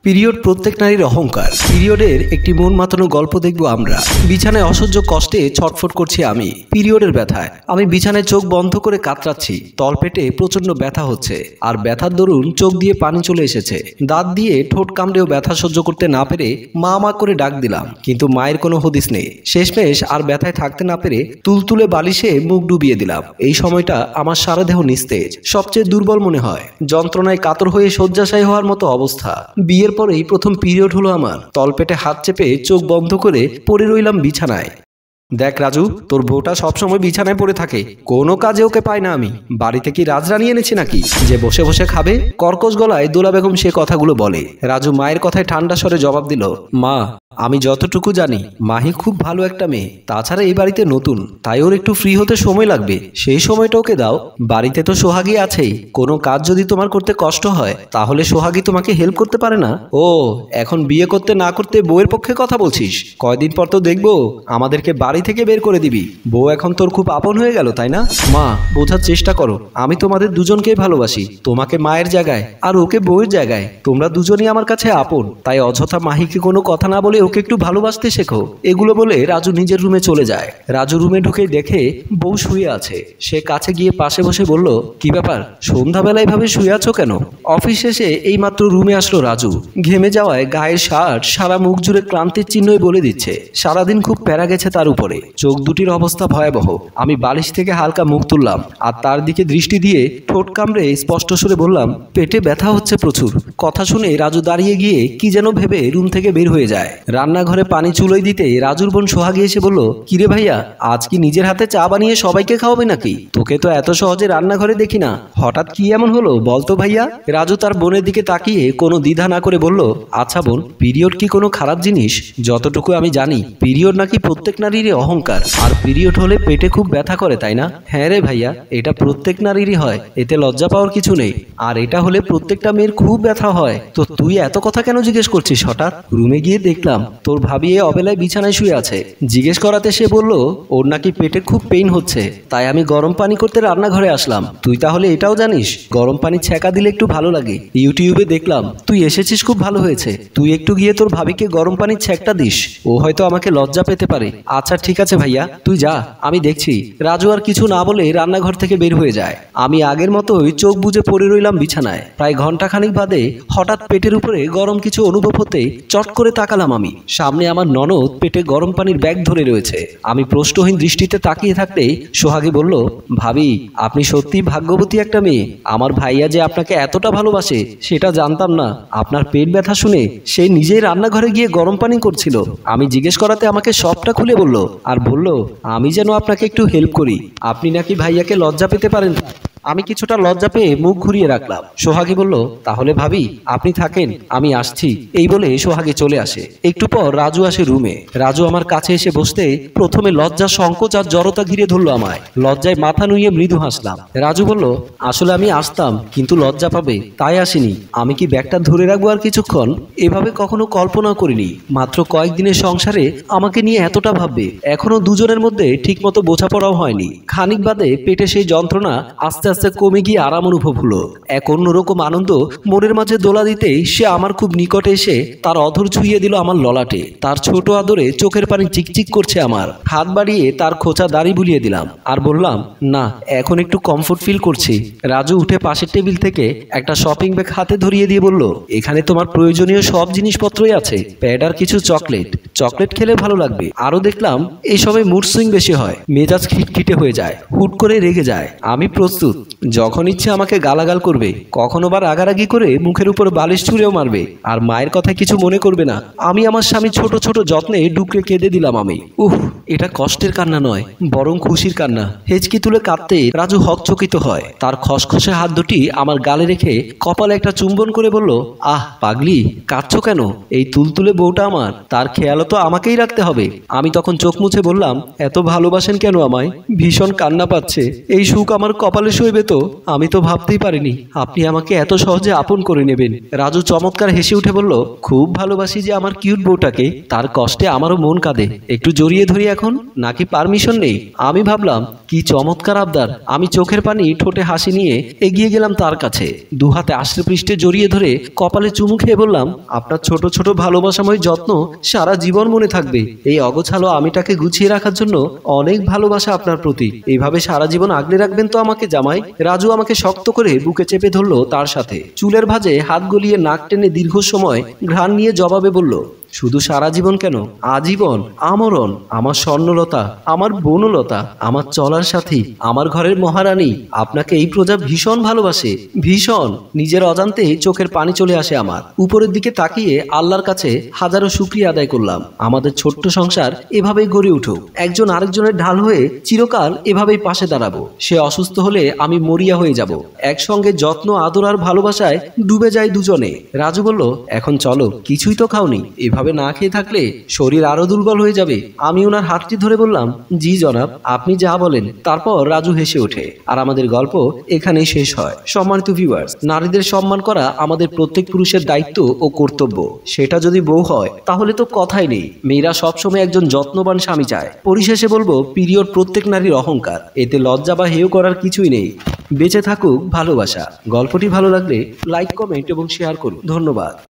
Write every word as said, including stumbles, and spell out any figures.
Period প্রত্যেক নারীর অহংকার। পিরিয়ডের একটি মন মাতানো গল্প দেখব আমরা। বিছানায় অসহ্য কষ্টে ছটফট করছি আমি পিরিয়ডের ব্যথায়। আমি বিছানায় চোখ বন্ধ করে কাতরাচ্ছি। তলপেটে প্রচন্ড ব্যথা হচ্ছে, আর ব্যথার দরুন চোখ দিয়ে পানি চলে এসেছে। দাঁত দিয়ে ঠোঁট কামড়েও ব্যথা সহ্য করতে না পেরে মা মা করে ডাক দিলাম, কিন্তু মায়ের কোনো হদিস নেই। শেষমেশ আর ব্যথায় থাকতে না পেরে তুলতুলে বালিশে মুখ ডুবিয়ে দিলাম। এই সময়টা আমার সারা দেহ নিস্তেজ, সবচেয়ে দুর্বল মনে হয়। যন্ত্রণায় কাতর হয়ে শয্যাশায়ী হওয়ার মতো অবস্থা। বিয়ের পরেই প্রথম পিরিয়ড হলো আমার। তলপেটে হাত চেপে চোখ বন্ধ করে পড়ে রইলাম বিছানায়। দেখ রাজু, তোর বউটা সবসময় বিছানায় পড়ে থাকে, কোনো কাজে ওকে পাই না আমি। বাড়িতে কি রাজরানী এনেছি নাকি যে বসে বসে খাবে? কর্কশ গলায় দোলা বেগম সে কথাগুলো বলে। রাজু মায়ের কথায় ঠান্ডা স্বরে জবাব দিল, মা আমি যতটুকু জানি মাহি খুব ভালো একটা মেয়ে। তাছাড়া এই বাড়িতে নতুন, তাই ওর একটু ফ্রি হতে সময় লাগবে। সেই সময়টা ওকে দাও। বাড়িতে তো সোহাগী আছেই, কোনো কাজ যদি তোমার করতে কষ্ট হয় তাহলে সোহাগী তোমাকে হেল্প করতে পারে না? ও এখন বিয়ে করতে না করতে বউয়ের পক্ষে কথা বলছিস? কয়দিন পর তো দেখবো আমাদেরকে বাড়ি থেকে বের করে দিবি। বউ এখন তোর খুব আপন হয়ে গেল, তাই না? মা বোঝার চেষ্টা করো, আমি তোমাদের দুজনকেই ভালোবাসি। তোমাকে মায়ের জায়গায় আর ওকে বউয়ের জায়গায়। তোমরা দুজনই আমার কাছে আপন, তাই অযথা মাহিকে কোনো কথা না বলে ওকে একটু ভালোবাসতে শেখো। এগুলো বলে রাজু নিজের রুমে চলে যায়। রাজু রুমে ঢুকে দেখে বউ শুয়ে আছে। সে কাছে গিয়ে পাশে বসে বলল, কি ব্যাপার, সন্ধ্যাবেলা এভাবে শুয়ে আছো কেন? অফিস শেষে এইমাত্র রুমে আসলো রাজু। ঘেমে যাওয়ায় গায়ের শার্ট সারা মুখ জুড়ে ক্লান্তির চিহ্নই বলে দিচ্ছে। সারাদিন খুব প্যারা গেছে তার উপরে। চোখ দুটির অবস্থা ভয়াবহ। আমি বালিশ থেকে হালকা মুখ তুললাম আর তার দিকে দৃষ্টি দিয়ে ঠোঁট কামড়ে স্পষ্ট সুরে বললাম, পেটে ব্যথা হচ্ছে প্রচুর। কথা শুনে রাজু দাঁড়িয়ে গিয়ে কি যেন ভেবে রুম থেকে বের হয়ে যায়। রান্নাঘরে পানি চুলোয় দিতে রাজুর বোন সোহাগী এসে বলল, কিরে ভাইয়া, আজ কি নিজের হাতে চা বানিয়ে সবাইকে খাওয়াবে নাকি? তোকে তো এত সহজে রান্নাঘরে দেখি না, হঠাৎ কি এমন হলো বলতো ভাইয়া? রাজু তার বোনের দিকে তাকিয়ে কোনো দ্বিধা না করে বলল, আচ্ছা বোন, পিরিয়ড কি কোনো খারাপ জিনিস? যতটুকু আমি জানি পিরিয়ড নাকি প্রত্যেক নারীর অহংকার। আর পিরিয়ড হলে পেটে খুব ব্যথা করে, তাই না? হ্যাঁ রে ভাইয়া, এটা প্রত্যেক নারীরই হয়, এতে লজ্জা পাওয়ার কিছু নেই। আর এটা হলে প্রত্যেকটা মেয়ের খুব ব্যথা হয়। তো তুই এত কথা কেন জিজ্ঞেস করছিস হঠাৎ? রুমে গিয়ে দেখলাম তোর ভাবি এ অবেলায় বিছানায় শুয়ে আছে। জিজ্ঞেস করাতে সে বলল ওর নাকি পেটে খুব পেইন হচ্ছে, তাই আমি গরম পানি করতে রান্নাঘরে আসলাম। তুই তাহলে এটাও জানিস গরম পানি ছ্যাঁকা দিলে একটু ভালো লাগে? ইউটিউবে দেখলাম তুই এসেছিস, খুব ভালো হয়েছে। তুই একটু গিয়ে তোর ভাবিকে গরম পানির ছ্যাঁকটা দিস, ও হয়তো আমাকে লজ্জা পেতে পারে। আচ্ছা ঠিক আছে ভাইয়া, তুই যা, আমি দেখছি। রাজু আর কিছু না বলে রান্নাঘর থেকে বের হয়ে যায়। আমি আগের মতোই চোখ বুজে পড়ে রইলাম বিছানায়। প্রায় ঘন্টা খানিক বাদে হঠাৎ পেটের উপরে গরম কিছু অনুভব হতে চট করে তাকালাম আমি। সামনে আমার ননদ পেটে গরম পানির ব্যাগ ধরে রয়েছে। আমি প্রশ্নহীন দৃষ্টিতে তাকিয়ে থাকতে সোহাগী বলল, ভাবি আপনি সত্যি ভাগ্যবতী একটা মেয়ে। আমার ভাইয়া যে আপনাকে এতটা ভালোবাসে সেটা জানতাম না। আপনার পেট ব্যথা শুনে সে নিজেই রান্নাঘরে গিয়ে গরম পানি করছিল। আমি জিজ্ঞেস করাতে আমাকে সবটা খুলে বলল, আর বলল আমি যেন আপনাকে একটু হেল্প করি। আপনি নাকি ভাইয়াকে লজ্জা পেতে পারেন। আমি কিছুটা লজ্জা পেয়ে মুখ ঘুরিয়ে রাখলাম। সোহাগী বলল, তাহলে ভাবি আপনি থাকেন, আমি আসছি। এই বলে সোহাগী চলে আসে। একটু পর রাজু আসে রুমে। রাজু আমার কাছে এসে বসতে প্রথমে লজ্জা, সংকোচ আর জড়তা ঘিরে ধরলো আমায়। লজ্জায় মাথা নুইয়ে মৃদু হাসলাম। রাজু বলল, আসলে আমি আসতাম, কিন্তু লজ্জা পাবে তাই আসিনি। আমি কি ব্যাগটা ধরে রাখবো আর কিছুক্ষণ? এভাবে কখনো কল্পনা করিনি মাত্র কয়েকদিনের সংসারে আমাকে নিয়ে এতটা ভাববে। এখনো দুজনের মধ্যে ঠিক মতো বোঝাপড়াও হয়নি। খানিক বাদে পেটে সেই যন্ত্রণা আস্তে আস্তে কমে গিয়ে আরাম অনুভব হলো। এক অন্যরকম আনন্দ মনের মাঝে দোলা দিতেই সে আমার খুব নিকটে এসে তার অধর ছুঁয়ে দিল আমার ললাটে। তার ছোট আদরে চোখের পানি চিকচিক করছে আমার। হাত বাড়িয়ে তার খোঁচা দাড়ি বুলিয়ে দিলাম আর বললাম, না এখন একটু কমফোর্ট ফিল করছি। রাজু উঠে পাশের টেবিল থেকে একটা শপিং ব্যাগ হাতে ধরিয়ে দিয়ে বলল, এখানে তোমার প্রয়োজনীয় সব জিনিসপত্রই আছে, প্যাড আর কিছু চকলেট। চকলেট খেলে ভালো লাগবে। আরো দেখলাম এই সময় মুড সুইং বেশি হয়, মেজাজ খিটখিটে হয়ে যায়, হুট করে রেগে যায়। আমি প্রস্তুত, যখন ইচ্ছে আমাকে গালাগাল করবে, কখনো বা রাগারাগি করে মুখের উপর বালিশ ছুঁড়েও মারবে। আর মায়ের কথা কিছু মনে করবে না। আমি আমার স্বামী ছোট ছোট যত্নে ডুকরে কেঁদে দিলাম আমি। উহ, এটা কষ্টের কান্না নয়, বরং খুশির কান্না। হেঁচকি তুলে কাঁদতে রাজু হকচকিত হয়। তার খসখসে হাত দুটি আমার গালে রেখে কপালে একটা চুম্বন করে বলল, আহ পাগলি, কাঁদছো কেন? এই তুলতুলে বউটা আমার, তার খেয়ালও তো আমাকেই রাখতে হবে। আমি তখন চোখ মুছে বললাম, এত ভালোবাসেন কেন আমায়? ভীষণ কান্না পাচ্ছে, এই সুখ আমার কপালে সইবে তো আমি তো ভাবতেই পারিনি আপনি আমাকে এত সহজে আপন করে নেবেন। রাজু চমৎকার হেসে উঠে বলল, খুব ভালোবাসি যে আমার কিউট বউটাকে, তার কষ্টে আমারও মন কাঁদে। একটু জড়িয়ে ধরি এখন, নাকি পারমিশন নেই? আমি ভাবলাম কি চমৎকার আবদার। আমি চোখের পানি ঠোঁটে হাসি নিয়ে এগিয়ে গেলাম তার কাছে, দুহাতে আষ্টে পৃষ্ঠে জড়িয়ে ধরে কপালে চুমু খেয়ে বললাম, আপনার ছোট ছোট ভালোবাসাময় যত্ন সারা জীবন মনে থাকবে। এই অগোছালো আমিটাকে গুছিয়ে রাখার জন্য অনেক ভালোবাসা আপনার প্রতি। এইভাবে সারা জীবন আগলে রাখবেন তো আমাকে জামাই? রাজু আমাকে শক্ত করে বুকে চেপে ধরলো তার সাথে, চুলের ভাঁজে হাত গলিয়ে নাক টেনে দীর্ঘ সময় ঘ্রাণ নিয়ে জবাবে বলল, শুধু সারা জীবন কেন, আজীবন, আমরণ, আমার স্বর্ণলতা, আমার বনলতা, আমার চলার সাথী, আমার ঘরের মহারানী, আপনাকে এই প্রজা ভীষণ ভালোবাসে, ভীষণ। নিজের অজান্তে চোখের পানি চলে আসে আমার। উপরের দিকে তাকিয়ে আল্লাহর কাছে হাজারো শুকরিয়া আদায় করলাম, আমাদের ছোট্ট সংসার এভাবেই গড়ে উঠুক। একজন আরেকজনের ঢাল হয়ে চিরকাল এভাবেই পাশে দাঁড়াবো। সে অসুস্থ হলে আমি মরিয়া হয়ে যাব। একসঙ্গে যত্ন, আদর আর ভালোবাসায় ডুবে যাই দুজনে। রাজু বলল, এখন চলো, কিছুই তো খাওনি, এভাবে না খেয়ে থাকলে শরীর আরো দুর্বল হয়ে যাবে। আমি ওনার হাতটি ধরে বললাম, জি জনাব, আপনি যা বলেন। তারপর রাজু হেসে ওঠে আর আমাদের গল্প এখানেই শেষ হয়। সম্মানিত ভিউয়ার্স, নারীদের সম্মান করা আমাদের প্রত্যেক পুরুষের দায়িত্ব ও কর্তব্য। সেটা যদি বউ হয় তাহলে তো কথাই নেই। মেয়েরা সবসময় একজন যত্নবান স্বামী চায়। পরিশেষে বলবো, পিরিয়ড প্রত্যেক নারীর অহংকার, এতে লজ্জা বা হেয় করার কিছুই নেই। বেঁচে থাকুক ভালোবাসা। গল্পটি ভালো লাগলে লাইক, কমেন্ট এবং শেয়ার করুন। ধন্যবাদ।